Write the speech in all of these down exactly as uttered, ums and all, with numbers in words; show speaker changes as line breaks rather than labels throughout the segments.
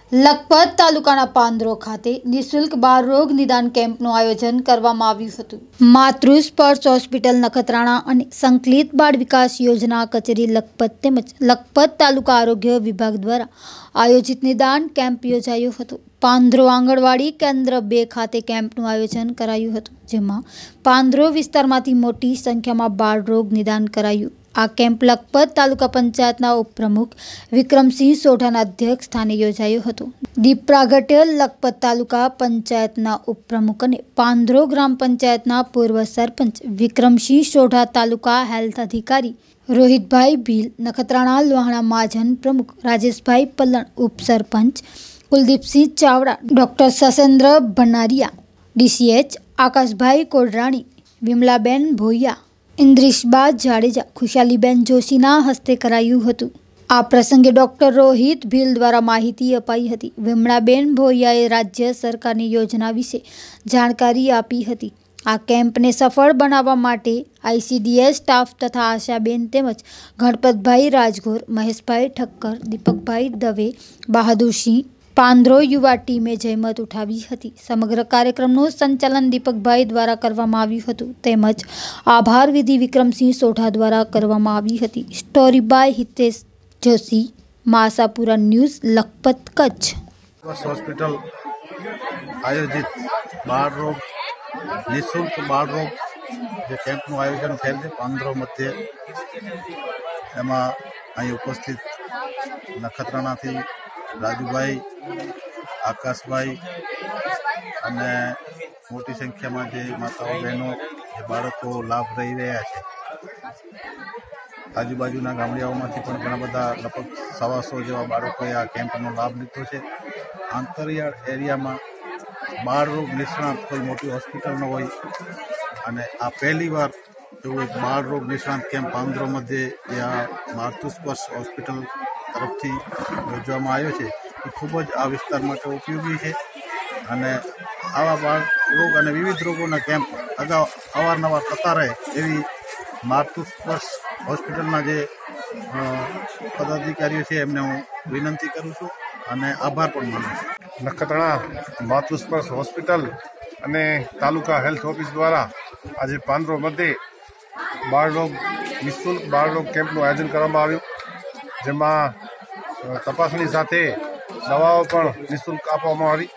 લખપત તાલુકાના પાંદરો ખાતે નિઃશુલ્ક બાળ રોગ નિદાન કેમ્પનું આયોજન કરવામાં આવ્યું હતું। માતૃ સ્પર્શ હોસ્પિટલ નખત્રાણા અને સંકલિત બાળ વિકાસ યોજના કચેરી લખપત તેમજ લખપત તાલુકા આરોગ્ય વિભાગ દ્વારા આયોજિત નિદાન કેમ્પ યોજાયો હતો। પાંદરો આંગણવાડી કેન્દ્ર બે ખાતે કેમ્પનું આયોજન કરાયું હતું, જેમાં પાંદરો વિસ્તારમાંથી મોટી સંખ્યામાં બાળ રોગ નિદાન કરાયું। આ કેમ્પ લખપત તાલુકા પંચાયતના ઉપપ્રમુખ વિક્રમસિંહ સોઢાના અધ્યક્ષ સ્થાને યોજાયો હતો। દીપ પ્રાગટ્ય લખપત તાલુકા પંચાયતના ઉપપ્રમુખ અને પાંદરો ગ્રામ પંચાયતના પૂર્વ સરપંચ વિક્રમસિંહ સોઢા, તાલુકા હેલ્થ અધિકારી રોહિતભાઈ ભીલ, નખત્રાણા લોહાણા મહાજન પ્રમુખ રાજેશભાઈ પલણ, ઉપસરપંચ કુલદીપસિંહ ચાવડા, ડોક્ટર સસેન્દ્ર ભનારિયા, ડીસીએચ આકાશભાઈ કોડરાણી, વિમલાબેન ભોયા, ઇન્દ્રિશબા જાડેજા, ખુશાલીબેન જોશીના હસ્તે કરાયું હતું। આ પ્રસંગે ડોક્ટર રોહિત ભીલ દ્વારા માહિતી અપાઈ હતી। વિમલાબેન ભોયાએ રાજ્ય સરકારની યોજના વિશે જાણકારી આપી હતી। આ કેમ્પને સફળ બનાવવા માટે આઈસીડીએસ સ્ટાફ તથા આશાબેન તેમજ ગણપતભાઈ રાજગોર, મહેશભાઈ ઠક્કર, દીપકભાઈ દવે, બહાદુરસિંહ પાંદરો યુવા ટીમે જહેમત ઉઠાવી હતી। સમગ્ર કાર્યક્રમનું સંચાલન દીપકભાઈ દ્વારા કરવામાં આવ્યું હતું, તેમજ આભાર વિધિ વિક્રમસિંહ સોઢા દ્વારા કરવામાં આવી હતી। Story by Hitesh Joshi, Masapura news, Lakhpat, Kutch.
Hospital આયોજિત બાળ રોગ નિઃશુલ્ક બાળ રોગ જે કેમ્પનું આયોજન થયેલ છે પાંદરો મધ્યે, એમાં અહીં ઉપસ્થિત નખત્રાણાથી રાજુભાઈ, આકાશભાઈ અને મોટી સંખ્યામાં જે માતાઓ બહેનો જે બાળકો લાભ લઈ રહ્યા છે, આજુબાજુના ગામડિયાઓમાંથી પણ ઘણા બધા લગભગ સવાસો જેવા બાળકોએ આ કેમ્પનો લાભ લીધો છે। આંતરિયાળ એરિયામાં બાળ રોગ નિષ્ણાત કોઈ મોટી હોસ્પિટલ ન હોય અને આ પહેલી વાર એવું એક બાળ રોગ નિષ્ણાત કેમ્પ પાંદરો મધ્યે જે આ માતૃ સ્પર્શ હોસ્પિટલ તરફથી યોજવામાં આવ્યો છે, એ ખૂબ જ આ વિસ્તાર માટે ઉપયોગી છે। અને આવા બાળ રોગ અને વિવિધ રોગોના કેમ્પ અગાઉ અવારનવાર થતા રહે એવી માતૃ સ્પર્શ હોસ્પિટલના જે પદાધિકારીઓ છે એમને હું વિનંતી કરું છું અને આભાર પણ માનું છું।
નખત્રાણા માતૃ સ્પર્શ હોસ્પિટલ અને તાલુકા હેલ્થ ઓફિસ દ્વારા આજે પાંદરો મધ્યે બાળ રોગ નિઃશુલ્ક બાળ રોગ કેમ્પનું આયોજન કરવામાં આવ્યું, જેમાં તપાસણી સાથે દવાઓ પણ નિઃશુલ્ક આપવામાં આવી।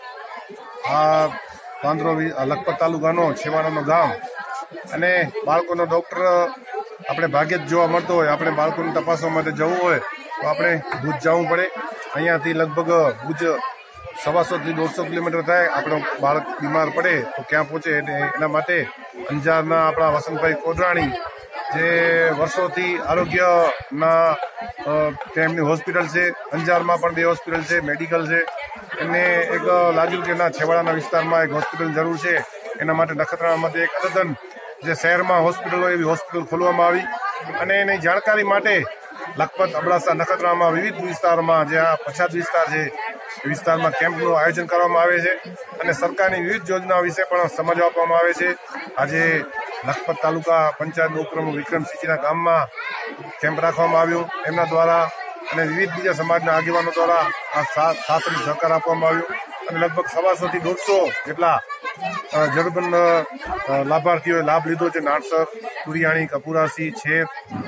આ પાંદરો લખપત તાલુકાનો છેવાડાનો ગામ અને બાળકોનો ડૉક્ટર આપણે ભાગ્યે જ જોવા મળતો હોય। આપણે બાળકોને તપાસવા માટે જવું હોય તો આપણે ભુજ જવું પડે। અહીંયાથી લગભગ ભુજ સવાસોથી દોઢસો કિલોમીટર થાય। આપણો બાળક બીમાર પડે તો ક્યાં પહોંચે, એના માટે અંજારના આપણા વસંતભાઈ કોડરાણી જે વર્ષોથી આરોગ્યના તેમની હોસ્પિટલ છે, અંજારમાં પણ બે હોસ્પિટલ છે, મેડિકલ છે, એમને એક લાગ્યું કે ના છેવાડાના વિસ્તારમાં એક હોસ્પિટલ જરૂર છે, એના માટે નખત્રાણામાંથી એક અદન જે શહેરમાં હોસ્પિટલ હોય એવી હોસ્પિટલ ખોલવામાં આવી। અને એની જાણકારી માટે લખપત, અબડાસા, નખત્રાણામાં વિવિધ વિસ્તારોમાં જે આ પછાત વિસ્તાર છે એ વિસ્તારમાં કેમ્પનું આયોજન કરવામાં આવે છે અને સરકારની વિવિધ યોજનાઓ વિશે પણ સમજ આપવામાં આવે છે। આજે લખપત તાલુકા પંચાયતનું ઉપપ્રમુખ વિક્રમસિંહજીના ગામમાં કેમ્પ રાખવામાં આવ્યું એમના દ્વારા, અને વિવિધ બીજા સમાજના આગેવાનો દ્વારા આ સાથળી સહકાર આપવામાં આવ્યો અને લગભગ સવાસોથી દોઢસો જેટલા જરૂરતમંદ લાભાર્થીઓએ લાભ લીધો છે। નાણસર, કુરિયાણી, કપુરાસી, છેર,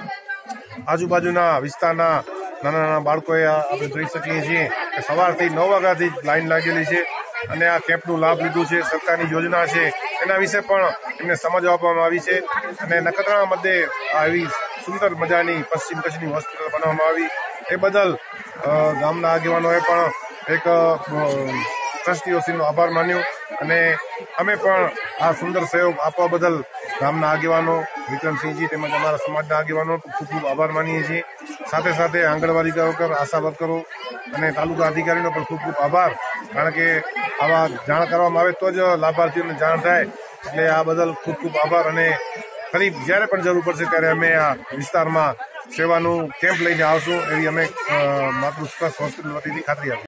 આજુબાજુના વિસ્તારના નાના નાના બાળકોએ આપણે જોઈ શકીએ છીએ કે સવારથી નવ વાગ્યાથી જ લાઈન લાગેલી છે અને આ કેમ્પનું લાભ લીધું છે। સરકારની યોજના છે એના વિશે પણ એમને સમજ આપવામાં આવી છે અને નખત્રાણા મધ્યે આવી સુંદર મજાની પશ્ચિમ કચ્છની હોસ્પિટલ બનાવવામાં આવી એ બદલ ગામના આગેવાનોએ પણ એક ટ્રસ્ટીઓશ્રીનો આભાર માન્યો અને અમે પણ આ સુંદર સહયોગ આપવા બદલ ગામના આગેવાનો વિક્રમસિંહજી તેમજ અમારા સમાજના આગેવાનો ખૂબ ખૂબ આભાર માનીએ છીએ। સાથે સાથે આંગણવાડી વર્કર, આશા વર્કરો અને તાલુકા અધિકારીનો પણ ખૂબ ખૂબ આભાર, કારણ કે આવા જાણ કરવામાં આવે તો જ લાભાર્થીઓને જાણ થાય, એટલે આ બદલ ખૂબ ખૂબ આભાર। અને ફરી જ્યારે પણ જરૂર પડશે ત્યારે અમે આ વિસ્તારમાં સેવાનું કેમ્પ લઈને આવશું એવી અમે માતૃ સ્પર્શ હોસ્પિટલ વતીથી ખાતરી આપી।